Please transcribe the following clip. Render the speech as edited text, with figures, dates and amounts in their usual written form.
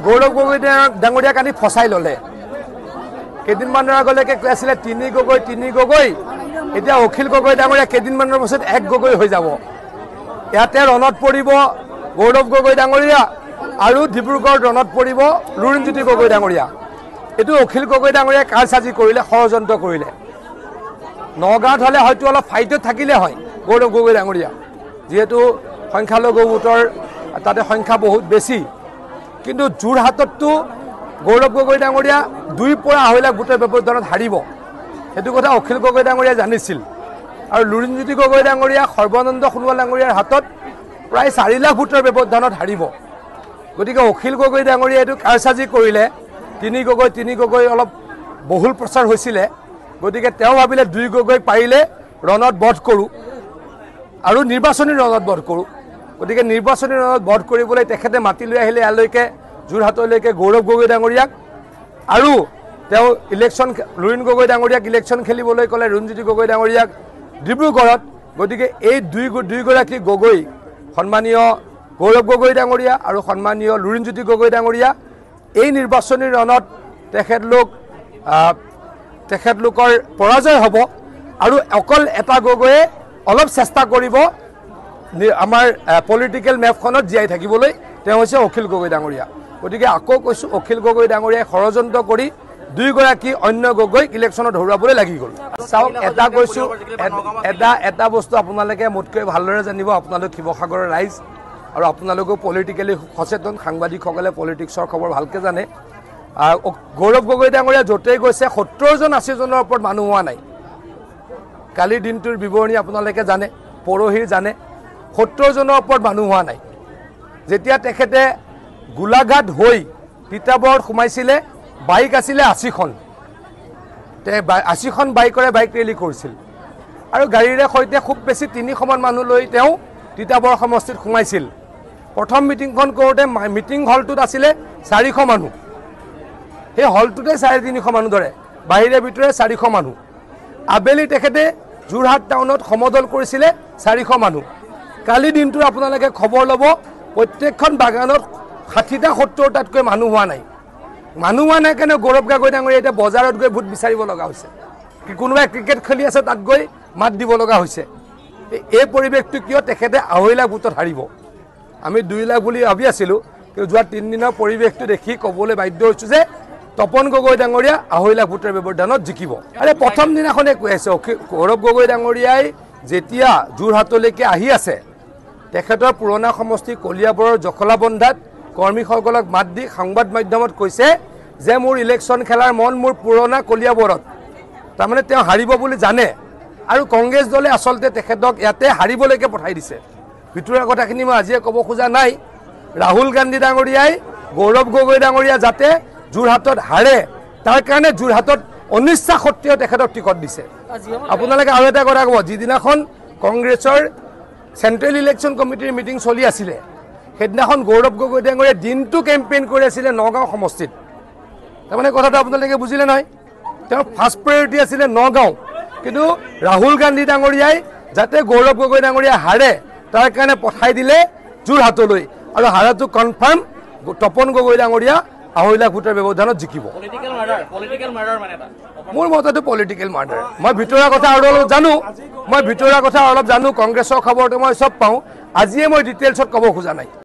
গৌৰৱ গগৈ ডাঙৰীয়াক আনি ফচাই ল'লে। কেইদিনমানৰ আগলৈকে কৈ আছিলে তিনি গগৈ, এতিয়া অখিল গগৈ ডাঙৰীয়া কেইদিনমানৰ পাছত এক গগৈ হৈ যাব। ইয়াতে ৰণত পৰিব গৌৰৱ গগৈ ডাঙৰীয়া আৰু ডিব্ৰুগড়ত ৰণত পৰিব লুৰিণজ্যোতি গগৈ ডাঙৰীয়া। এইটো অখিল গগৈ ডাঙৰীয়াই কাৰসাজি কৰিলে, ষড়যন্ত্ৰ কৰিলে। নগাঁৱত হ'লে হয়তো অলপ ফাইটত থাকিলে হয় গৌৰৱ গগৈ ডাঙৰীয়া, যিহেতু সংখ্যালঘু ভোটৰ তাতে সংখ্যা বহুত বেছি। কিন্তু যোৰহাটততো গৌৰৱ গগৈ ডাঙৰীয়া 2 পৰা 2.5 লাখ ভোটৰ ব্যৱধানত হাৰিব, সেইটো কথা অখিল গগৈ ডাঙৰীয়াই জানিছিল। আৰু লুৰিণজ্যোতি গগৈ ডাঙৰীয়া সৰ্বানন্দ সোণোৱাল ডাঙৰীয়াৰ হাতত প্ৰায় 4 লাখ ভোটৰ ব্যৱধানত হাৰিব। গতিকে অখিল গগৈ ডাঙৰীয়াই এইটো কাৰসাজি কৰিলে। তিনি গগৈ অলপ বহুল প্ৰচাৰ হৈছিলে, গতিকে তেওঁ ভাবিলে 2 গগৈক পাৰিলে ৰণত বধ কৰোঁ আৰু নিৰ্বাচনী ৰণত বধ কৰোঁ। গতিকে নিৰ্বাচনী ৰণত বধ কৰিবলৈ তেখেতে মাতি লৈ আহিলে ইয়ালৈকে যোৰহাটলৈকে গৌৰৱ গগৈ ডাঙৰীয়াক, আৰু তেওঁ লুৰিণ গগৈ ডাঙৰীয়াক ইলেকশ্যন খেলিবলৈ ক'লে লুৰিণজ্যোতি গগৈ ডাঙৰীয়াক ডিব্ৰুগড়ত। গতিকে এই দুয়োগৰাকী গগৈ, সন্মানীয় গৌৰৱ গগৈ ডাঙৰীয়া আৰু সন্মানীয় লুৰিণজ্যোতি গগৈ ডাঙৰীয়া, এই নিৰ্বাচনী ৰণত তেখেতলোকৰ পৰাজয় হ'ব। আৰু অকল এটা গগৈয়ে অলপ চেষ্টা কৰিব আমাৰ পলিটিকেল মেপখনত জীয়াই থাকিবলৈ, তেওঁ হৈছে অখিল গগৈ ডাঙৰীয়া। গতিকে আকৌ কৈছোঁ, অখিল গগৈ ডাঙৰীয়াই ষড়যন্ত্ৰ কৰি 2 গৰাকী অন্য গগৈক ইলেকশ্যনত হৰুৱাবলৈ লাগি গ'ল। চাওক, এটা কৈছোঁ, এটা বস্তু আপোনালোকে মোতকৈ ভালদৰে জানিব, আপোনালোক শিৱসাগৰৰ ৰাইজ আৰু আপোনালোকেও পলিটিকেলি সচেতন সাংবাদিকসকলে পলিটিক্সৰ খবৰ ভালকৈ জানে। গৌৰৱ গগৈ ডাঙৰীয়া য'তেই গৈছে 70-80 জনৰ ওপৰত মানুহ হোৱা নাই। কালিৰ দিনটোৰ বিৱৰণী আপোনালোকে জানে, পৰহিৰ জানে, 70 জনৰ ওপৰত মানুহ হোৱা নাই। যেতিয়া তেখেতে গোলাঘাট হৈ তিতাবৰত সোমাইছিলে, বাইক আছিলে 80খন, 80খন বাইকেৰে বাইক ৰেলী কৰিছিল আৰু গাড়ীৰে সৈতে খুব বেছি 300 মান মানুহ লৈ তেওঁ তিতাবৰ সমষ্টিত সোমাইছিল। প্ৰথম মিটিংখন কৰোঁতে মিটিং হলটোত আছিলে 400 মানুহ, সেই হলটোতে 350 মানুহ ধৰে, বাহিৰে ভিতৰে 400 মানুহ। আবেলি তেখেতে যোৰহাট টাউনত সমদল কৰিছিলে 400 মানুহ। কালি দিনটোৰ আপোনালোকে খবৰ ল'ব, প্ৰত্যেকখন বাগানত 60-70টাতকৈ মানুহ হোৱা নাই। মানুহ হোৱা নাই কাৰণে গৌৰৱ গগৈ ডাঙৰীয়া এতিয়া বজাৰত গৈ ভোট বিচাৰিব লগা হৈছে, কোনোবাই ক্ৰিকেট খেলি আছে তাত গৈ মাত দিব লগা হৈছে। এই পৰিৱেশটো কিয়? তেখেতে 2.5 লাখ ভোটত হাৰিব। আমি 2 লাখ বুলি ভাবি আছিলোঁ, কিন্তু যোৱা 3 দিনৰ পৰিৱেশটো দেখি ক'বলৈ বাধ্য হৈছোঁ যে তপন গগৈ ডাঙৰীয়া 2.5 লাখ ভোটৰ ব্যৱধানত জিকিব। আৰে প্ৰথম দিনাখনে কৈ আছে, গৌৰৱ গগৈ ডাঙৰীয়াই যেতিয়া যোৰহাটলৈকে আহি আছে, তেখেতৰ পুৰণা সমষ্টি কলিয়াবৰৰ জখলাবন্ধাত কৰ্মীসকলক মাত দি সংবাদ মাধ্যমত কৈছে যে মোৰ ইলেকশ্যন খেলাৰ মন মোৰ পুৰণা কলিয়াবৰত। তাৰমানে তেওঁ হাৰিব বুলি জানে, আৰু কংগ্ৰেছ দলে আচলতে তেখেতক ইয়াতে হাৰিবলৈকে পঠাই দিছে। ভিতৰুৱা কথাখিনি মই আজিয়ে ক'ব খোজা নাই। ৰাহুল গান্ধী ডাঙৰীয়াই গৌৰৱ গগৈ ডাঙৰীয়া যাতে যোৰহাটত হাৰে, তাৰ কাৰণে যোৰহাটত অনিচ্ছা সত্ত্বেও তেখেতক টিকট দিছে। আপোনালোকে আৰু এটা কথা ক'ব, যিদিনাখন কংগ্ৰেছৰ চেণ্ট্ৰেল ইলেকশ্যন কমিটিৰ মিটিং চলি আছিলে, সেইদিনাখন গৌৰৱ গগৈ ডাঙৰীয়াই দিনটো কেম্পেইন কৰি আছিলে নগাঁও সমষ্টিত। তাৰমানে কথাটো আপোনালোকে বুজিলে নহয়, তেওঁৰ ফাৰ্ষ্ট প্ৰায়ৰিটি আছিলে নগাঁও, কিন্তু ৰাহুল গান্ধী ডাঙৰীয়াই যাতে গৌৰৱ গগৈ ডাঙৰীয়াই হাৰে তাৰ কাৰণে পঠাই দিলে যোৰহাটলৈ, আৰু হাৰাটো কনফাৰ্ম তপন গগৈ ডাঙৰীয়া 2.5 লাখ ভোটৰ ব্যৱধানত জিকিব। মোৰ মতেতো পলিটিকেল মাৰ্ডাৰ। মই ভিতৰুৱা কথা আৰু অলপ জানো, কংগ্ৰেছৰ খবৰটো মই চব পাওঁ, আজিয়ে মই ডিটেইলছত ক'ব খোজা নাই।